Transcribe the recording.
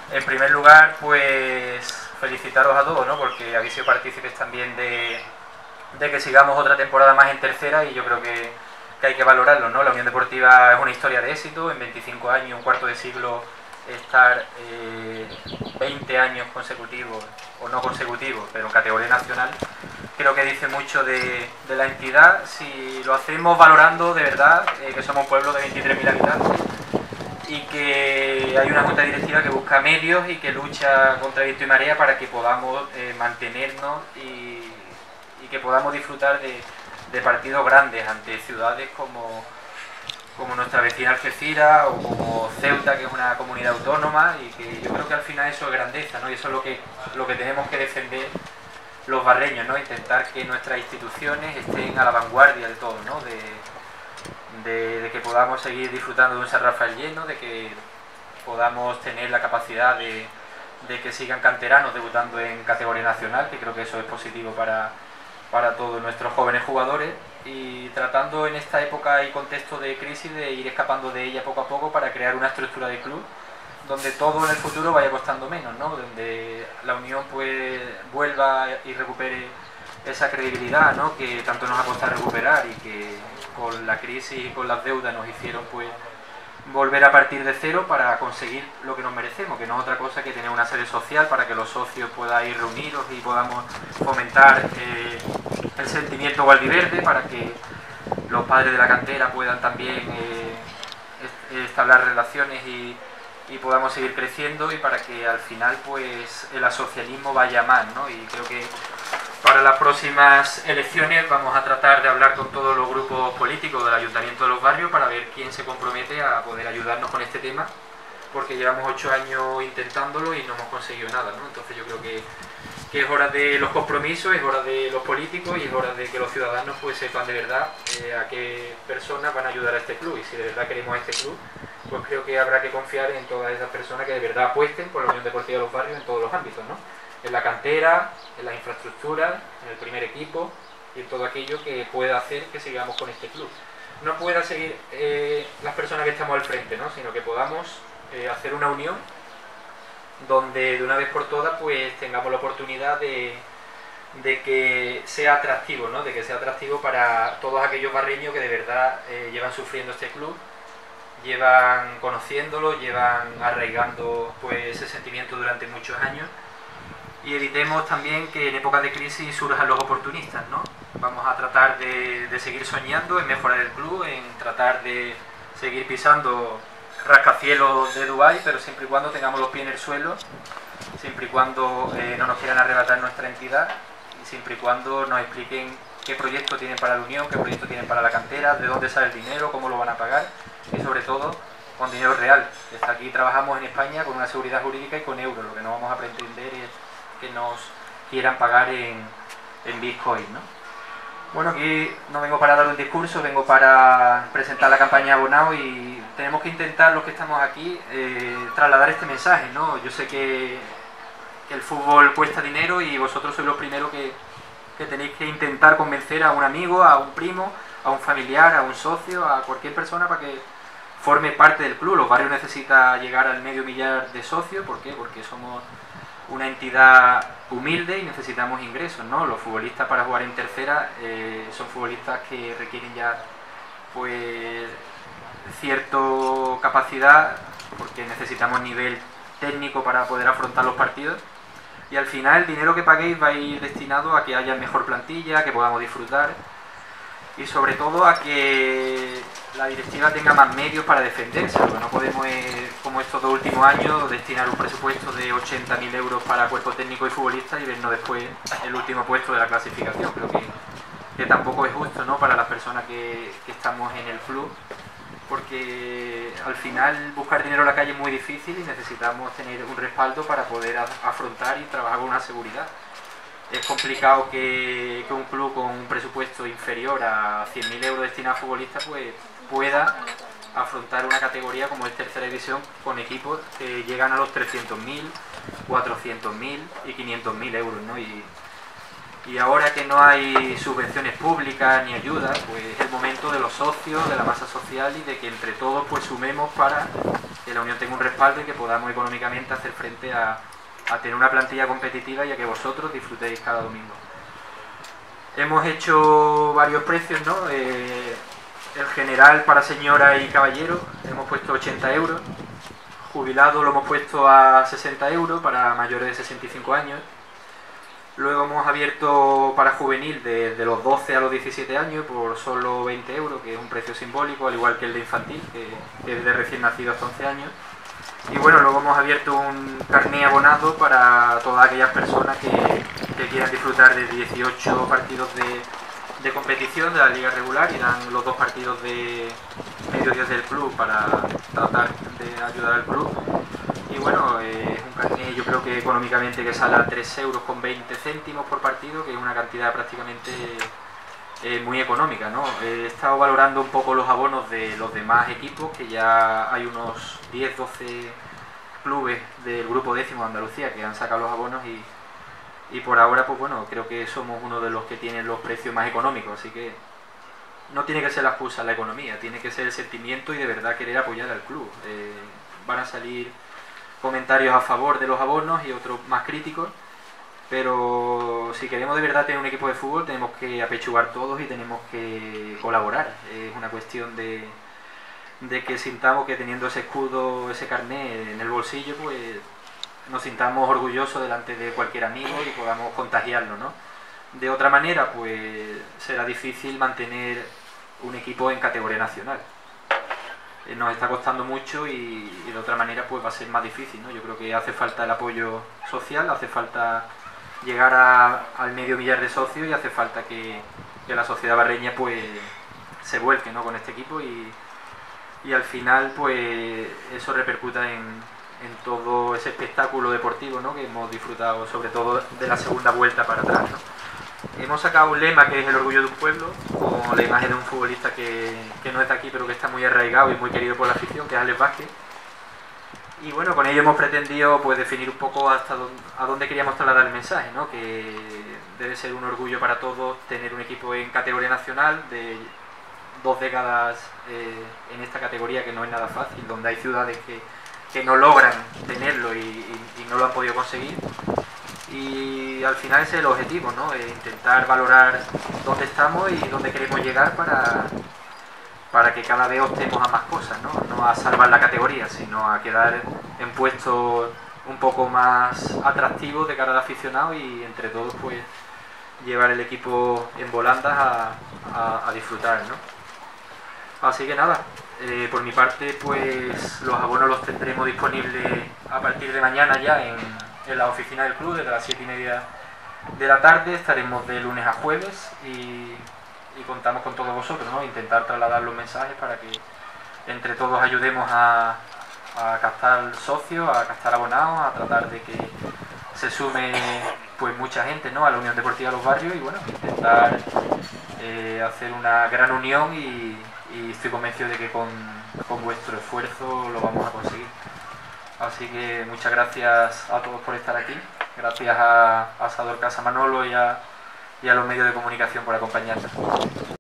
En primer lugar, pues felicitaros a todos, ¿no? Porque habéis sido partícipes también de que sigamos otra temporada más en tercera y yo creo que hay que valorarlo, ¿no? La Unión Deportiva es una historia de éxito, en 25 años, un cuarto de siglo, estar 20 años consecutivos, o no consecutivos, pero en categoría nacional, creo que dice mucho de la entidad, si lo hacemos valorando de verdad que somos un pueblo de 23.000 habitantes y que hay una junta directiva que busca medios y que lucha contra viento y marea para que podamos mantenernos y que podamos disfrutar de partidos grandes ante ciudades como nuestra vecina Algeciras o como Ceuta, que es una comunidad autónoma, y que yo creo que al final eso es grandeza, ¿no? Y eso es lo que tenemos que defender los barreños, ¿no? Intentar que nuestras instituciones estén a la vanguardia de todo, ¿no? De que podamos seguir disfrutando de un San Rafael lleno, de que podamos tener la capacidad de que sigan canteranos debutando en categoría nacional, que creo que eso es positivo para todos nuestros jóvenes jugadores, y tratando en esta época y contexto de crisis de ir escapando de ella poco a poco para crear una estructura de club donde todo en el futuro vaya costando menos, ¿no? Donde la Unión pues vuelva y recupere esa credibilidad, ¿no? Que tanto nos ha costado recuperar y que con la crisis y con las deudas nos hicieron pues volver a partir de cero para conseguir lo que nos merecemos, que no es otra cosa que tener una sede social para que los socios puedan ir reunidos y podamos fomentar el sentimiento gualdiverde, para que los padres de la cantera puedan también establecer relaciones y podamos seguir creciendo, y para que al final pues el asocialismo vaya más, ¿no? Y creo que para las próximas elecciones vamos a tratar de hablar con todos los grupos políticos del Ayuntamiento de los Barrios para ver quién se compromete a poder ayudarnos con este tema, porque llevamos 8 años intentándolo y no hemos conseguido nada, ¿no? Entonces yo creo que es hora de los compromisos, es hora de los políticos y es hora de que los ciudadanos pues sepan de verdad a qué personas van a ayudar a este club, y si de verdad queremos a este club, pues creo que habrá que confiar en todas esas personas que de verdad apuesten por la Unión Deportiva de los Barrios en todos los ámbitos, ¿no? En la cantera, en las infraestructuras, en el primer equipo y en todo aquello que pueda hacer que sigamos con este club. No pueda seguir las personas que estamos al frente, ¿no? Sino que podamos hacer una unión donde de una vez por todas pues tengamos la oportunidad de que sea atractivo, ¿no? De que sea atractivo para todos aquellos barreños que de verdad llevan sufriendo este club, llevan conociéndolo, llevan arraigando pues ese sentimiento durante muchos años, y evitemos también que en épocas de crisis surjan los oportunistas, ¿no? Vamos a tratar de seguir soñando en mejorar el club, en tratar de seguir pisando rascacielos de Dubái, pero siempre y cuando tengamos los pies en el suelo, siempre y cuando no nos quieran arrebatar nuestra entidad, y siempre y cuando nos expliquen qué proyecto tienen para la Unión, qué proyecto tienen para la cantera, de dónde sale el dinero, cómo lo van a pagar, y sobre todo con dinero real. Desde aquí trabajamos en España con una seguridad jurídica y con euros. Lo que no vamos a pretender es que nos quieran pagar en Bitcoin, ¿no? Bueno, aquí no vengo para dar un discurso, vengo para presentar la campaña Abonado, y tenemos que intentar, los que estamos aquí, trasladar este mensaje, ¿no? Yo sé que el fútbol cuesta dinero y vosotros sois los primeros que tenéis que intentar convencer a un amigo, a un primo, a un familiar, a un socio, a cualquier persona para que forme parte del club. Los Barrios necesita llegar al 500.000 de socios. ¿Por qué? Porque somos una entidad humilde y necesitamos ingresos, ¿no? Los futbolistas para jugar en tercera son futbolistas que requieren ya pues cierta capacidad, porque necesitamos nivel técnico para poder afrontar los partidos, y al final el dinero que paguéis va a ir destinado a que haya mejor plantilla, que podamos disfrutar, y sobre todo a que la directiva tenga más medios para defenderse. Lo que no podemos es, como estos 2 últimos años, destinar un presupuesto de 80.000 euros para cuerpo técnico y futbolistas y vernos después el último puesto de la clasificación. Creo que tampoco es justo, ¿no?, para las personas que estamos en el club, porque al final buscar dinero en la calle es muy difícil y necesitamos tener un respaldo para poder afrontar y trabajar con una seguridad. Es complicado que un club con un presupuesto inferior a 100.000 euros destinado a futbolistas pues pueda afrontar una categoría como es tercera división con equipos que llegan a los 300.000, 400.000 y 500.000 euros, ¿no? Y ahora que no hay subvenciones públicas ni ayudas, pues es el momento de los socios, de la masa social, y de que entre todos pues sumemos para que la Unión tenga un respaldo y que podamos económicamente hacer frente a tener una plantilla competitiva y a que vosotros disfrutéis cada domingo. Hemos hecho varios precios, ¿no? El general para señora y caballero hemos puesto 80 euros, jubilado lo hemos puesto a 60 euros para mayores de 65 años. Luego hemos abierto para juvenil de los 12 a los 17 años por solo 20 euros, que es un precio simbólico, al igual que el de infantil, que es de recién nacido hasta 11 años. Y bueno, luego hemos abierto un carné abonado para todas aquellas personas que quieran disfrutar de 18 partidos de competición de la liga regular, y dan los 2 partidos de mediodías del club para tratar de ayudar al club. Y bueno, es un carné, yo creo que económicamente, que sale a 3,20 euros por partido, que es una cantidad prácticamente muy económica, ¿no? He estado valorando un poco los abonos de los demás equipos, que ya hay unos 10-12 clubes del grupo 10º de Andalucía que han sacado los abonos, y por ahora, pues bueno, creo que somos uno de los que tienen los precios más económicos, así que no tiene que ser la excusa la economía, tiene que ser el sentimiento y de verdad querer apoyar al club. Van a salir comentarios a favor de los abonos y otros más críticos, pero si queremos de verdad tener un equipo de fútbol, tenemos que apechugar todos y tenemos que colaborar. Es una cuestión de que sintamos que, teniendo ese escudo, ese carné en el bolsillo, pues nos sintamos orgullosos delante de cualquier amigo y podamos contagiarlo, ¿no? De otra manera, pues será difícil mantener un equipo en categoría nacional. Nos está costando mucho, y de otra manera pues va a ser más difícil, ¿no? Yo creo que hace falta el apoyo social, hace falta llegar al medio millar de socios, y hace falta que la sociedad barreña pues se vuelque, ¿no?, con este equipo, y al final pues eso repercuta en todo ese espectáculo deportivo, ¿no?, que hemos disfrutado, sobre todo de la segunda vuelta para atrás, ¿no? Hemos sacado un lema que es el orgullo de un pueblo, con la imagen de un futbolista que no es de aquí, pero que está muy arraigado y muy querido por la afición, que es Alex Vázquez. Y bueno, con ello hemos pretendido pues definir un poco a dónde queríamos trasladar el mensaje, ¿no? Que debe ser un orgullo para todos tener un equipo en categoría nacional, de 2 décadas en esta categoría, que no es nada fácil, donde hay ciudades que no logran tenerlo y no lo han podido conseguir. Y al final ese es el objetivo, ¿no? Intentar valorar dónde estamos y dónde queremos llegar para que cada vez optemos a más cosas, ¿no? No a salvar la categoría, sino a quedar en puestos un poco más atractivos de cara al aficionado, y entre todos pues llevar el equipo en volandas a disfrutar, ¿no? Así que nada, por mi parte pues los abonos los tendremos disponibles a partir de mañana ya en la oficina del club, desde las 7:30 de la tarde. Estaremos de lunes a jueves, y contamos con todos vosotros, ¿no? Intentar trasladar los mensajes para que entre todos ayudemos a captar socios, a captar abonados, a tratar de que se sume pues mucha gente, ¿no?, a la Unión Deportiva Los Barrios, y bueno, intentar hacer una gran unión, y estoy convencido de que con vuestro esfuerzo lo vamos a conseguir. Así que muchas gracias a todos por estar aquí, gracias a Asador Casa Manolo y a los medios de comunicación por acompañarnos.